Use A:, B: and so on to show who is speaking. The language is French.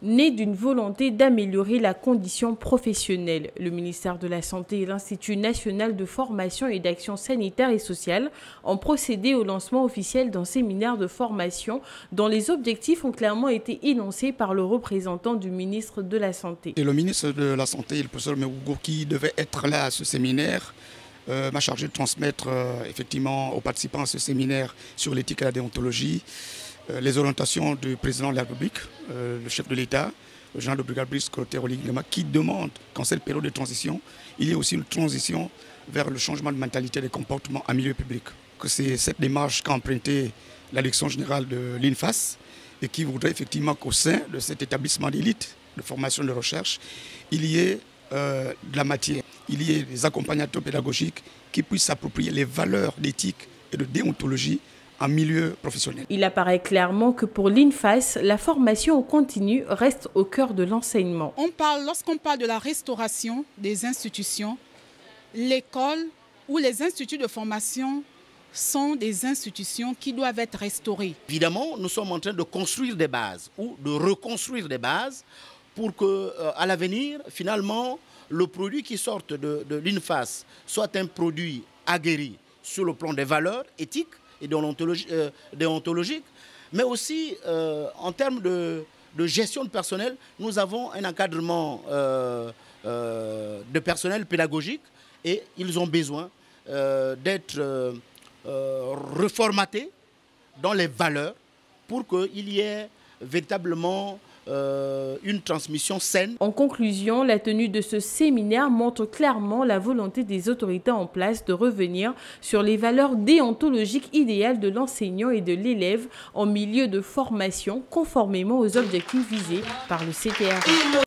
A: né d'une volonté d'améliorer la condition professionnelle. Le ministère de la Santé et l'Institut national de formation et d'action sanitaire et sociale ont procédé au lancement officiel d'un séminaire de formation dont les objectifs ont clairement été énoncés par le représentant du ministre de la Santé.
B: Et le ministre de la Santé, le professeur Meougo, qui devait être là à ce séminaire, m'a chargé de transmettre effectivement aux participants à ce séminaire sur l'éthique et la déontologie les orientations du président de la République, le chef de l'État, le général de brigade Brice Clotaire Oligui Nguema, qui demande qu'en cette période de transition, il y ait aussi une transition vers le changement de mentalité et de comportement en milieu public. Que c'est cette démarche qu'a empruntée la direction générale de l'INFAS et qui voudrait effectivement qu'au sein de cet établissement d'élite de formation et de recherche, il y ait de la matière, il y ait des accompagnateurs pédagogiques qui puissent s'approprier les valeurs d'éthique et de déontologie en milieu professionnel.
A: Il apparaît clairement que pour l'INFAS, la formation au continu reste au cœur de l'enseignement.
C: Lorsqu'on parle de la restauration des institutions, l'école ou les instituts de formation sont des institutions qui doivent être restaurées.
D: Évidemment, nous sommes en train de construire des bases ou de reconstruire des bases pour qu'à l'avenir, finalement, le produit qui sorte de l'INFAS soit un produit aguerri sur le plan des valeurs éthiques et déontologiques, mais aussi en termes de gestion de personnel, nous avons un encadrement de personnel pédagogique et ils ont besoin d'être reformatés dans les valeurs pour qu'il y ait véritablement une transmission saine.
A: En conclusion, la tenue de ce séminaire montre clairement la volonté des autorités en place de revenir sur les valeurs déontologiques idéales de l'enseignant et de l'élève en milieu de formation, conformément aux objectifs visés par le CTRI.